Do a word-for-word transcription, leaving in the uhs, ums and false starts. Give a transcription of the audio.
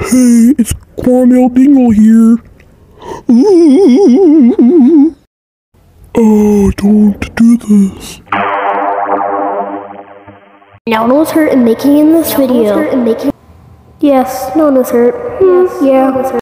Hey, it's Quamel Dingle here. Oh, I don't want to do this. No one was hurt in making in this video. Yes, no one was hurt. Yes, yeah.